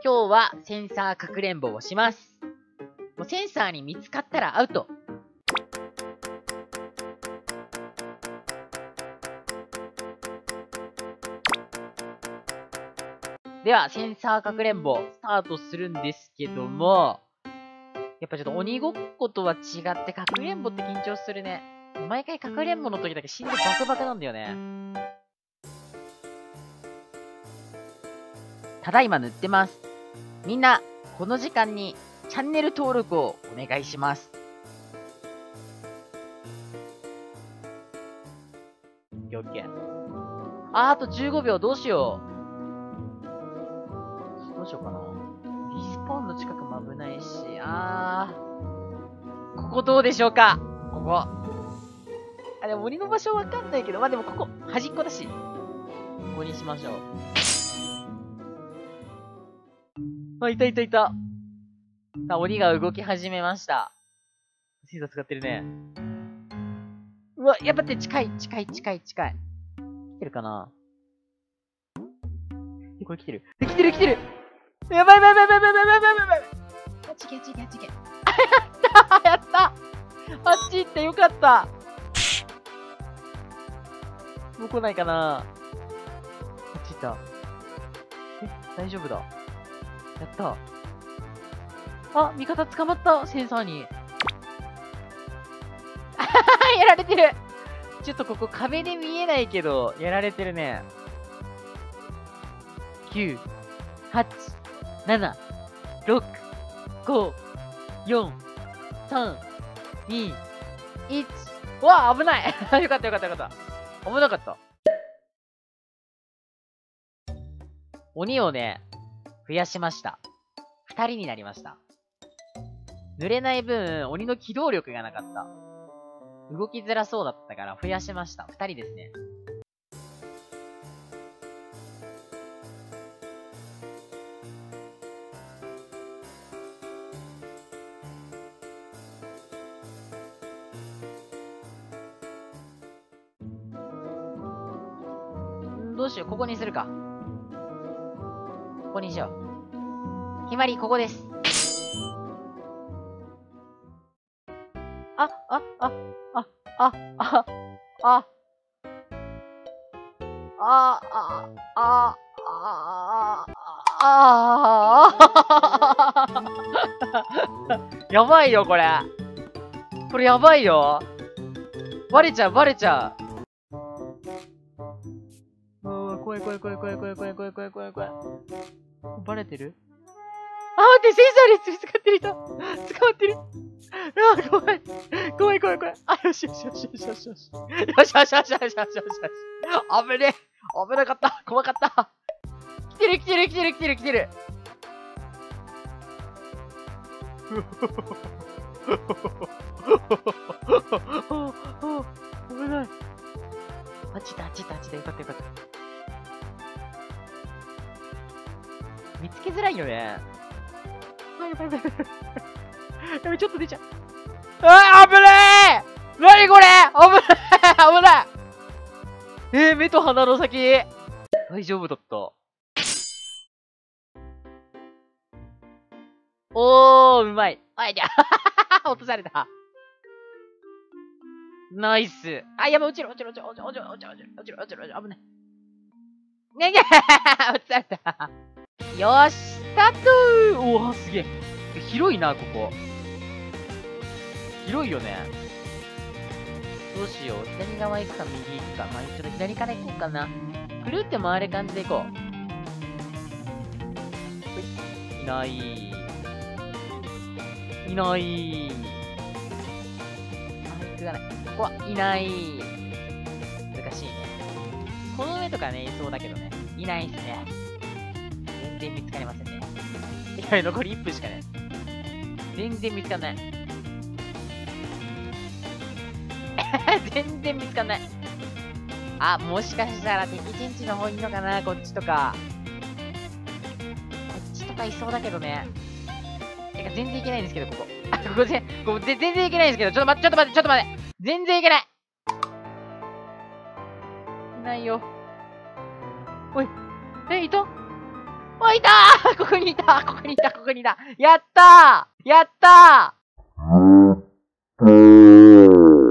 今日はセンサーかくれんぼをします。もうセンサーに見つかったらアウト。では、センサーかくれんぼ、スタートするんですけども、やっぱちょっと鬼ごっことは違ってかくれんぼって緊張するね。毎回かくれんぼの時だけ死んでバクバクなんだよね。ただいま塗ってます。みんな、この時間にチャンネル登録をお願いします。オッケー。あと15秒どうしよう。どうしようかな。リスポーンの近くも危ないし、ここどうでしょうか。ここ。でも鬼の場所わかんないけど、まあでもここ、端っこだし。ここにしましょう。いたいたいた。さあ、鬼が動き始めました。センサー使ってるね。うわ、やっぱって近い。来てるかな。これ来てる。来てるやばい。あっち行け。やったあっち行ってよかった。もう来ないかな。あっち行った。大丈夫だ。やった。味方捕まった、センサーに。やられてる。ちょっとここ壁で見えないけど、やられてるね。9、8、7、6、5、4、3、2、1。うわ、危ない。よかった。危なかった。鬼をね、増やしました。2人になりました。濡れない分、鬼の機動力がなかった。動きづらそうだったから増やしました。2人ですね。どうしよう、ここにするか。ここにしよう。決まり、ここです。やばいよ、これ。これやばいよ。バレちゃう。怖い。バレてる？待って、センサーに使ってる人。捕まってる。怖い。よし。危ねえ。危なかった。怖かった。来てる。危ない。あっちだ。よかった。見つけづらいよね。やべ、ちょっと出ちゃう。危ねえ。なにこれ。危ない。目と鼻の先。大丈夫だった。うまい。落とされた。ナイス。やばい、落ちる。危ない。落とされた。よし、スタート。すげえ。広いな、ここ。広いよね。どうしよう。左側行くか、右行くか。ちょっと左から行こうかな。くるって回る感じで行こう。いない。行かない。ここはいない。難しいね。この上とかね、いそうだけどね。いないっすね。全然見つかりませんね。残り1分しかね。全然見つかんない。全然見つかんない。もしかしたら敵陣地の方いいのかな、こっちとか。こっちとかいそうだけどね。全然いけないんですけど、ここ。ここ全然いけないんですけど、ちょっと待って。全然いけない。いないよ。おい。いた？ お、いたーここにいたここにいたここにいたやったーやったー